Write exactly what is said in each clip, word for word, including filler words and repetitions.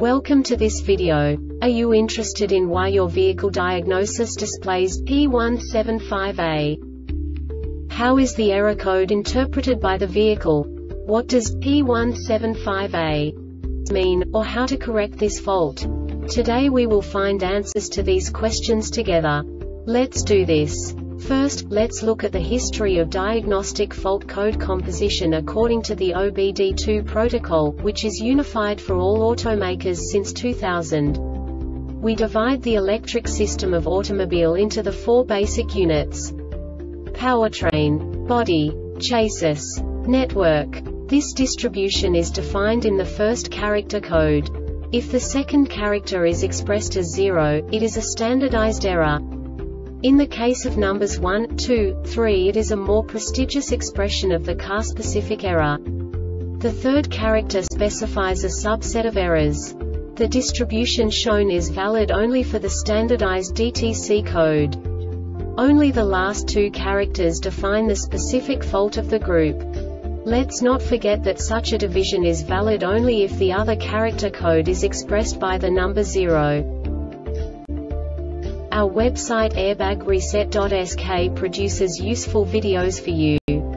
Welcome to this video. Are you interested in why your vehicle diagnosis displays P one seven five A? How is the error code interpreted by the vehicle? What does P one seven five A mean, or how to correct this fault? Today we will find answers to these questions together. Let's do this. First, let's look at the history of diagnostic fault code composition according to the O B D two protocol, which is unified for all automakers since two thousand. We divide the electric system of automobile into the four basic units: powertrain, body, chassis, network. This distribution is defined in the first character code. If the second character is expressed as zero, it is a standardized error. In the case of numbers one, two, three, it is a more prestigious expression of the car-specific error. The third character specifies a subset of errors. The distribution shown is valid only for the standardized D T C code. Only the last two characters define the specific fault of the group. Let's not forget that such a division is valid only if the other character code is expressed by the number zero. Our website airbag reset dot S K produces useful videos for you.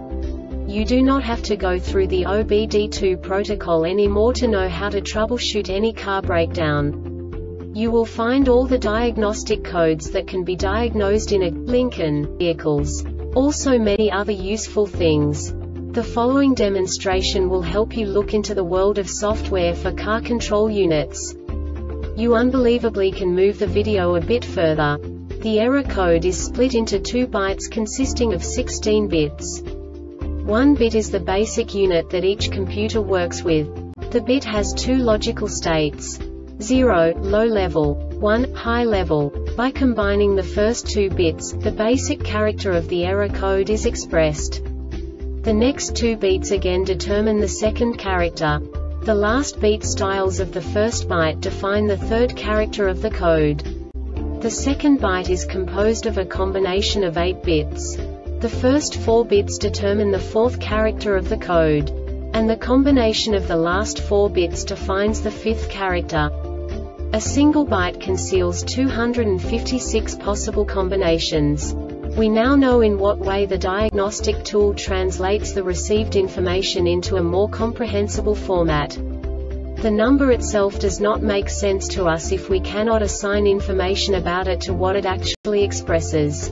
You do not have to go through the O B D two protocol anymore to know how to troubleshoot any car breakdown. You will find all the diagnostic codes that can be diagnosed in a Lincoln vehicles. Also many other useful things. The following demonstration will help you look into the world of software for car control units. You unbelievably can move the video a bit further. The error code is split into two bytes consisting of sixteen bits. One bit is the basic unit that each computer works with. The bit has two logical states: zero, low level, one, high level. By combining the first two bits, the basic character of the error code is expressed. The next two beats again determine the second character. The last beat styles of the first byte define the third character of the code. The second byte is composed of a combination of eight bits. The first four bits determine the fourth character of the code. And the combination of the last four bits defines the fifth character. A single byte conceals two hundred fifty-six possible combinations. We now know in what way the diagnostic tool translates the received information into a more comprehensible format. The number itself does not make sense to us if we cannot assign information about it to what it actually expresses.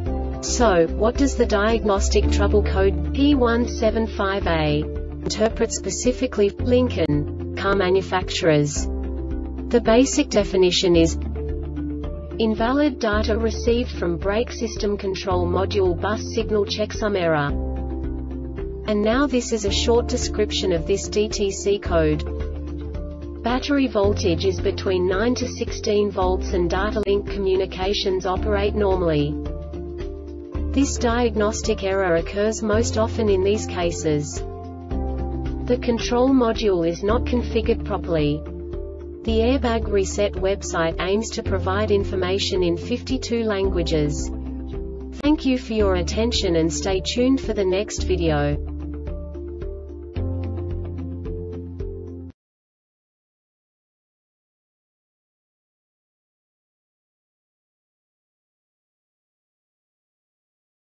So, what does the diagnostic trouble code P one seven five A interpret specifically for Lincoln car manufacturers? The basic definition is invalid data received from brake system control module bus signal checksum error. And now this is a short description of this D T C code. Battery voltage is between nine to sixteen volts and data link communications operate normally. This diagnostic error occurs most often in these cases: the control module is not configured properly. The Airbag Reset website aims to provide information in fifty-two languages. Thank you for your attention and stay tuned for the next video.